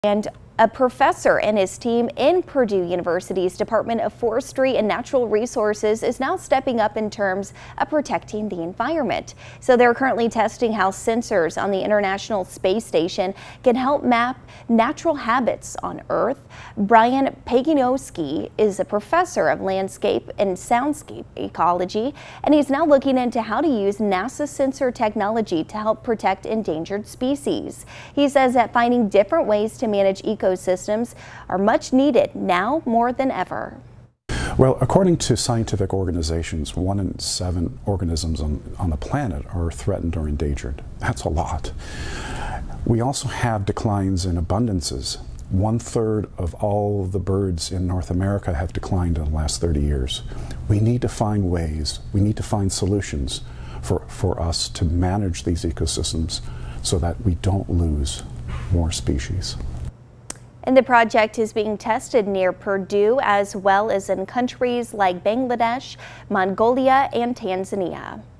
And a professor and his team in Purdue University's Department of Forestry and Natural Resources is now stepping up in terms of protecting the environment. So they're currently testing how sensors on the International Space Station can help map natural habits on Earth. Brian Paginowski is a professor of landscape and soundscape ecology, and he's now looking into how to use NASA sensor technology to help protect endangered species. He says that finding different ways to manage ecosystems are much needed now more than ever. Well, according to scientific organizations, 1 in 7 organisms on the planet are threatened or endangered. That's a lot. We also have declines in abundances. 1/3 of all the birds in North America have declined in the last 30 years. We need to find ways, we need to find solutions for us to manage these ecosystems so that we don't lose more species. And the project is being tested near Purdue as well as in countries like Bangladesh, Mongolia, and Tanzania.